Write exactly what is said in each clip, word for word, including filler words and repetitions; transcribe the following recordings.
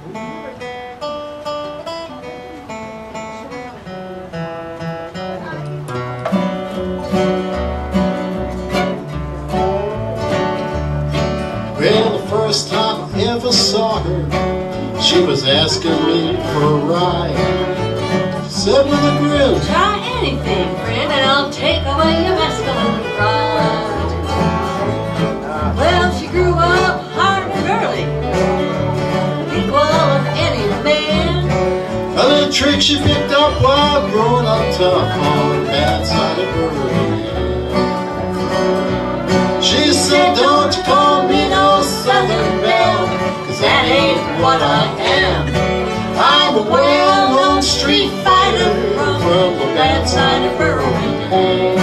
Well, the first time I ever saw her, she was asking me for a ride. She said with a grin, "Try anything, friend, and I'll take away your masculine pride." Well, she grew up hard and early, equal of any man. a little trick she picked up while growing up tough on the bad side of her hand. She said, "Don't you call me no Southern Belle, 'cause that ain't what I am. I'm a well-known street fighter from the bad side of Birmingham."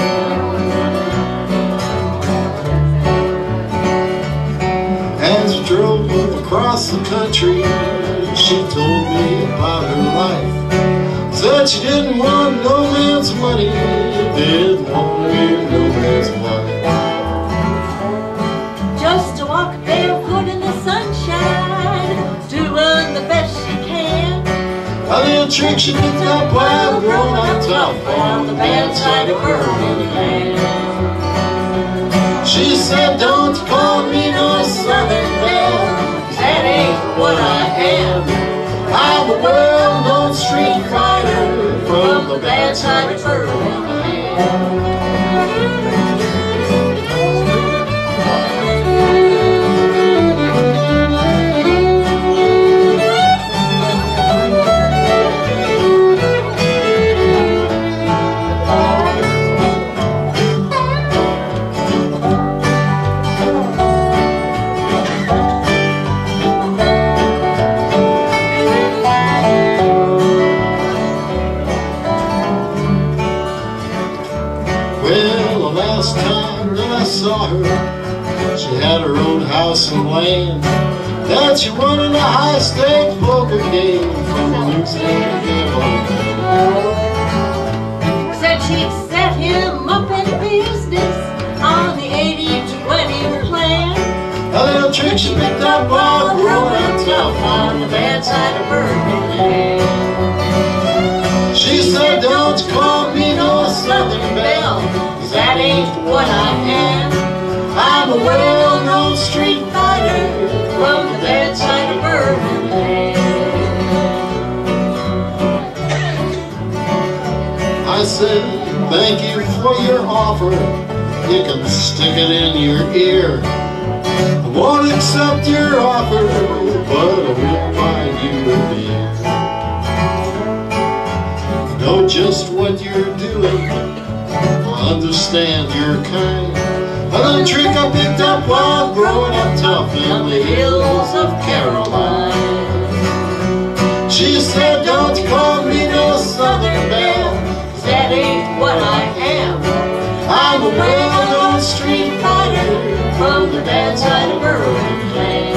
As we drove across the country, she told me about her life. Said she didn't want no man's money, didn't want to be no man's wife. Just to walk barefoot in the sunshine, doing the best she can. A little trick she picked up while growing up tough on the bad side of Birmingham. She said, "Don't you call me no Southern Belle, 'cause that ain't what I am. I'm a well-known street fighter from the bad side of Birmingham." Well, the last time that I saw her, she had her own house and land that she won in a high-stakes poker game from a newspaper. Said she'd set him up in business on the eighty twenty plan. A little trick she picked up while growing up tough on the bad side of Birmingham. She said, "Don't you call me no Southern Belle, 'cause that ain't what I am. I'm a well-known street fighter from the bad side of Birmingham." I said, "Thank you for your offer. You can stick it in your ear. I won't accept your offer, but I will buy you a beer. I know just what you're doing. I understand you're kind. A little trick I picked up while growing up tough in the hills of Caroline." She said, "Don't you call me no Southern Belle, 'cause that ain't what I am. I'm a well-known street fighter from the bad side of Birmingham."